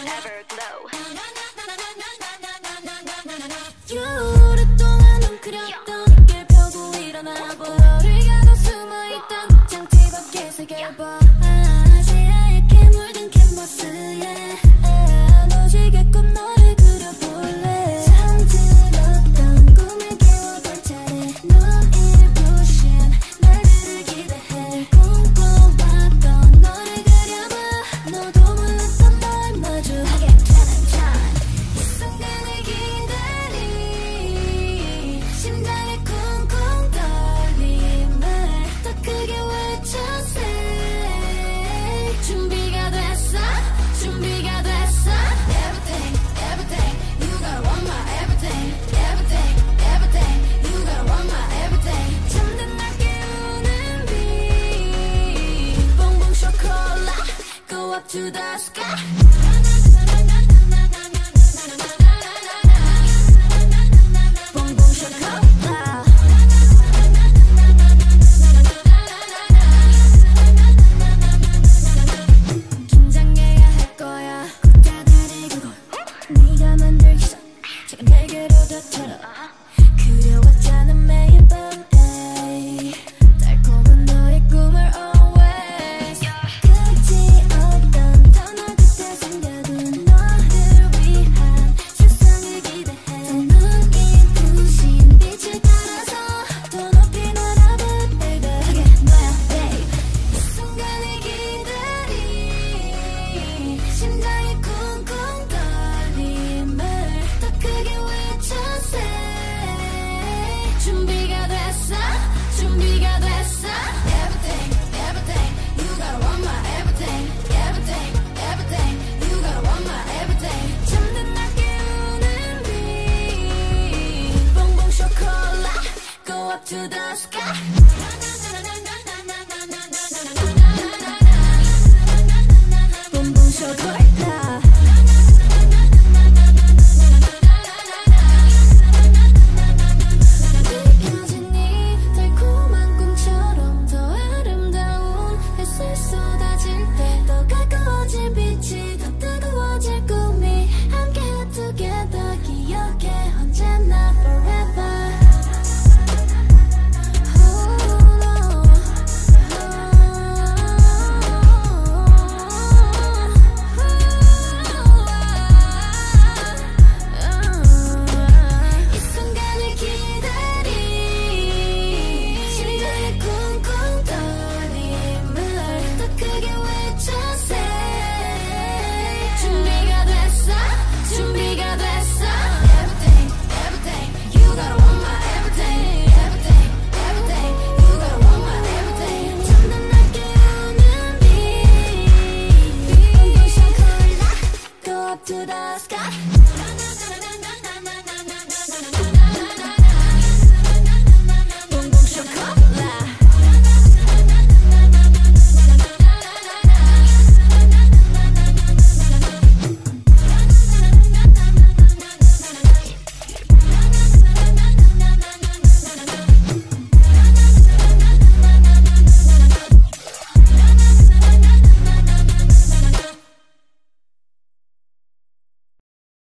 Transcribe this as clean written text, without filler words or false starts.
오랫동안 웅크렸던 어깨 펴고 일어나봐. 너를 가둬 숨어있던 장치 밖에 새겨봐. 새하얗게 물든 캔버스에 무지개꽃 너를 그려볼래. 잠들었던 꿈을 깨워볼 차례. 눈을 부신 날들을 기대해. 꿈꿔봤던 너를 그려봐. 너도 몰랐던 날 마주하게 되는 time. 이 순간을 기다리. 심장에 쿵쿵 떨림을 더 크게 외쳐세. 준비가 됐어. 준비가 됐어. Everything, everything, you gotta want my everything. Everything, everything, you gotta want my everything. 잠든 날 깨우는 빛. 봉봉 쇼콜라, go up to the sky. 봉봉 쇼콜라. 긴장해야 할 거야. 꽃다발의 그곳 네가 만들기 전 작은 내게로 덮쳐라. 그려왔잖아 매일 밤에 달콤한 너의 꿈을 always. 끝이 없던 터널 끝에 숨겨둔 너를 위한 세상을 기대해. 눈이 부신 빛을 따라서 더 높이 날아봐 baby. 그게 너야 babe. 이 순간을 기다리. 심장이 쿵쿵 떨림을 더 크게 외쳐세. 준비가 됐어. 준비가 됐어. Everything, everything, you gotta want my everything. Everything, everything, you gotta want my everything. 잠든 날 깨우는 빛. 봉봉 쇼콜라, go up to the sky. 봉봉 쇼콜라. 느껴진 이 달콤한 꿈처럼 더 아름다운 햇살 쏟아질 때